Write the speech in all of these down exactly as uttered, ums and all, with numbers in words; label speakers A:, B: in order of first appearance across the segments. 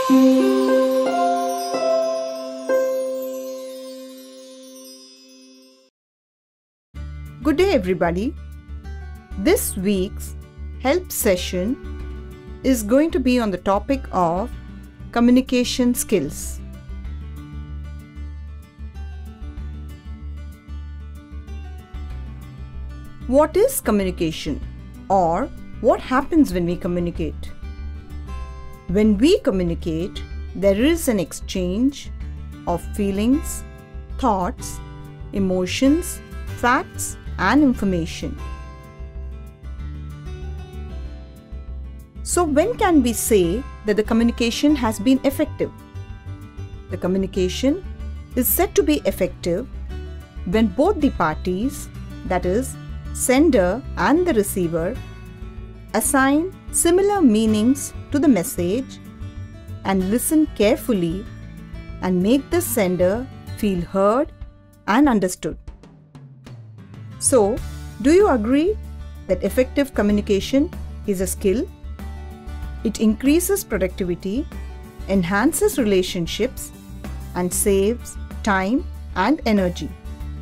A: Good day, everybody. This week's help session is going to be on the topic of communication skills. What is communication, or what happens when we communicate? When we communicate, there is an exchange of feelings, thoughts, emotions, facts, and information. So when can we say that the communication has been effective? The communication is said to be effective when both the parties, that is, sender and the receiver, assign similar meanings to the message and listen carefully and make the sender feel heard and understood. So, do you agree that effective communication is a skill? It increases productivity, enhances relationships, and saves time and energy.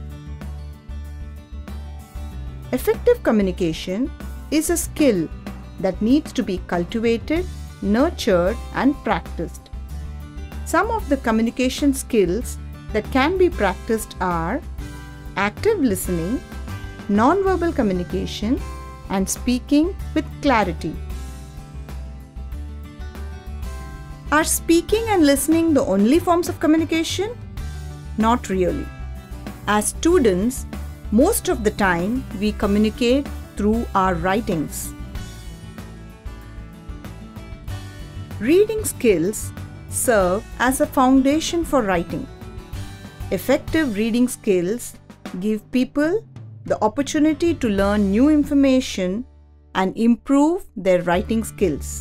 A: Effective communication is a skill that needs to be cultivated, nurtured, and practiced. Some of the communication skills that can be practiced are active listening, non-verbal communication, and speaking with clarity. Are speaking and listening the only forms of communication? Not really. As students, most of the time we communicate through our writings. Reading skills serve as a foundation for writing. Effective reading skills give people the opportunity to learn new information and improve their writing skills.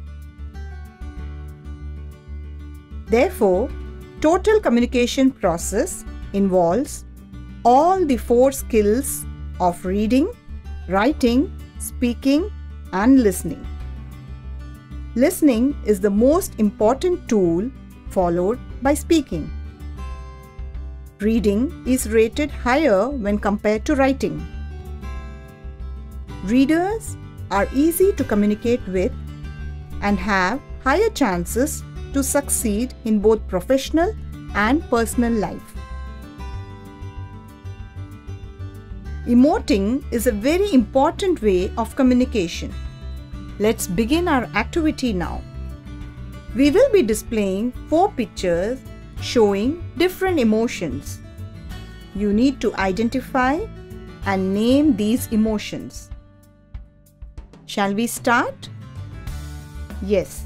A: Therefore, total communication process involves all the four skills of reading, writing, speaking, and listening. Listening is the most important tool, followed by speaking. Reading is rated higher when compared to writing. Readers are easy to communicate with and have higher chances to succeed in both professional and personal life. Emoting is a very important way of communication. Let's begin our activity now. We will be displaying four pictures showing different emotions. You need to identify and name these emotions. Shall we start? Yes.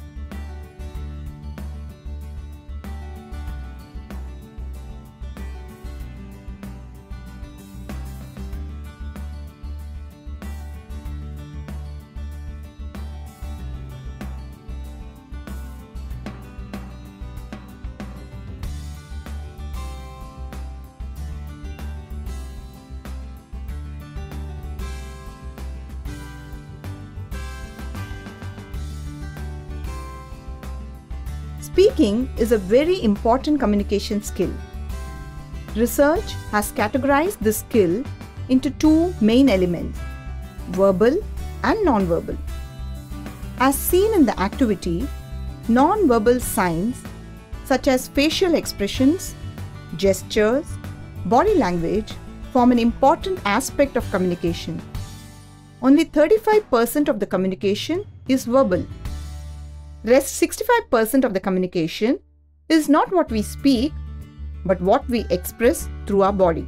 A: Speaking is a very important communication skill. Research has categorized this skill into two main elements, verbal and non-verbal. As seen in the activity, non-verbal signs such as facial expressions, gestures, body language form an important aspect of communication. Only thirty-five percent of the communication is verbal. Rest sixty-five percent of the communication is not what we speak, but what we express through our body.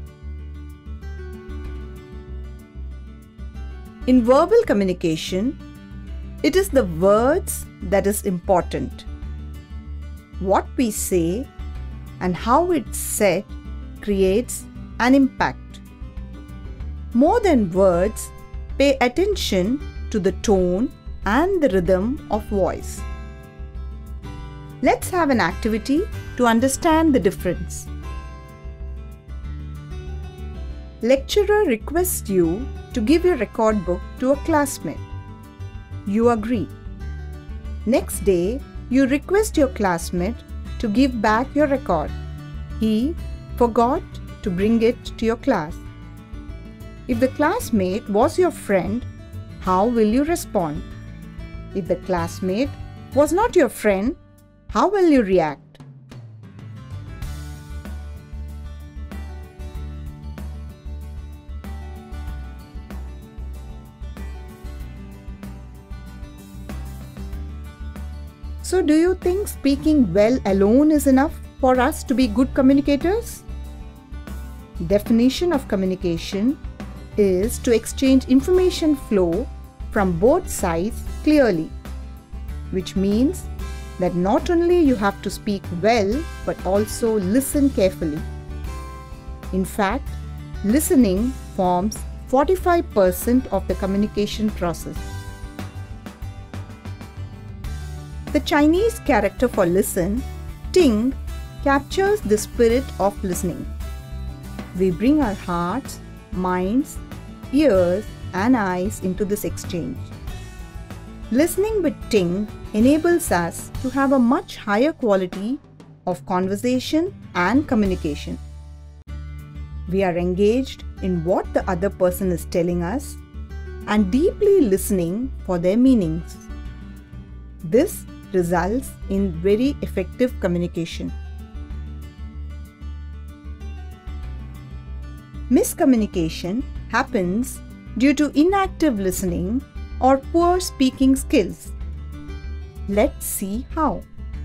A: In verbal communication, it is the words that is important. What we say and how it's said creates an impact. More than words, pay attention to the tone and the rhythm of voice. Let's have an activity to understand the difference. Lecturer requests you to give your record book to a classmate. You agree. Next day, you request your classmate to give back your record. He forgot to bring it to your class. If the classmate was your friend, how will you respond? If the classmate was not your friend, how will you react? So, do you think speaking well alone is enough for us to be good communicators? Definition of communication is to exchange information flow from both sides clearly, which means that not only you have to speak well but also listen carefully. In fact, listening forms forty-five percent of the communication process. The Chinese character for listen, Ting, captures the spirit of listening. We bring our hearts, minds, ears, and eyes into this exchange. Listening with Ting enables us to have a much higher quality of conversation and communication. We are engaged in what the other person is telling us and deeply listening for their meanings. This results in very effective communication. Miscommunication happens due to inactive listening or poor speaking skills. Let's see how.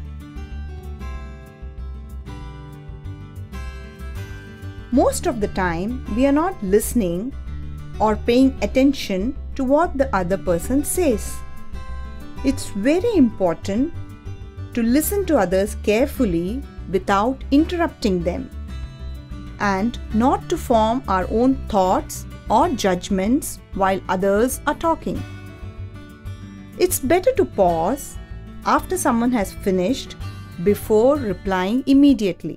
A: Most of the time, we are not listening or paying attention to what the other person says. It's very important to listen to others carefully without interrupting them, and not to form our own thoughts or judgments while others are talking. It's better to pause after someone has finished before replying immediately.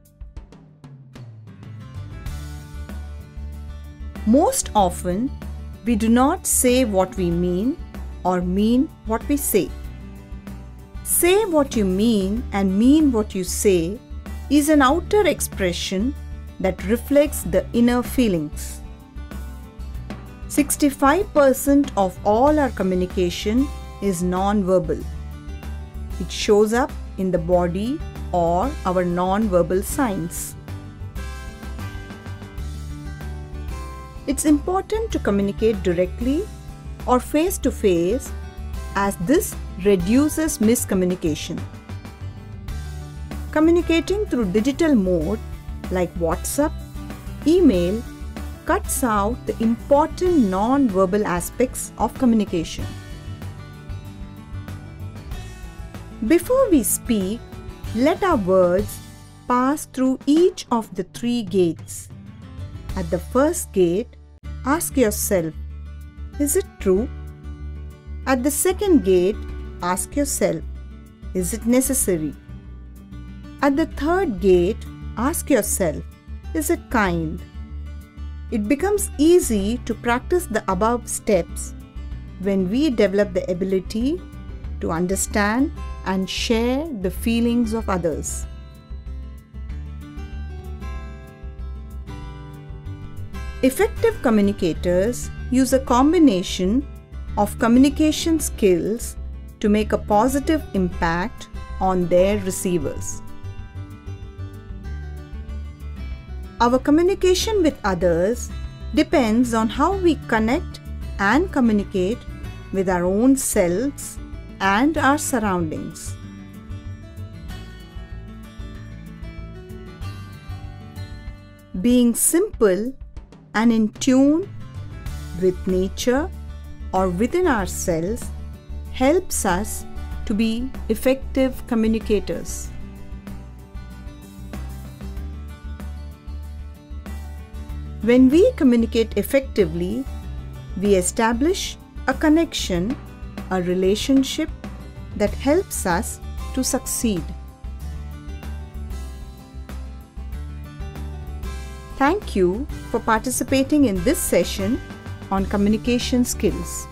A: Most often, we do not say what we mean or mean what we say. Say what you mean and mean what you say is an outer expression that reflects the inner feelings. sixty-five percent of all our communication is non-verbal. It shows up in the body or our non-verbal signs. It's important to communicate directly or face-to-face, as this reduces miscommunication. Communicating through digital mode like WhatsApp, email cuts out the important non-verbal aspects of communication. Before we speak, let our words pass through each of the three gates. At the first gate, ask yourself, is it true? At the second gate, ask yourself, is it necessary? At the third gate, ask yourself, is it kind? It becomes easy to practice the above steps when we develop the ability to understand and share the feelings of others. Effective communicators use a combination of communication skills to make a positive impact on their receivers. Our communication with others depends on how we connect and communicate with our own selves and our surroundings. Being simple and in tune with nature or within ourselves helps us to be effective communicators. When we communicate effectively, we establish a connection, a relationship that helps us to succeed. Thank you for participating in this session on communication skills.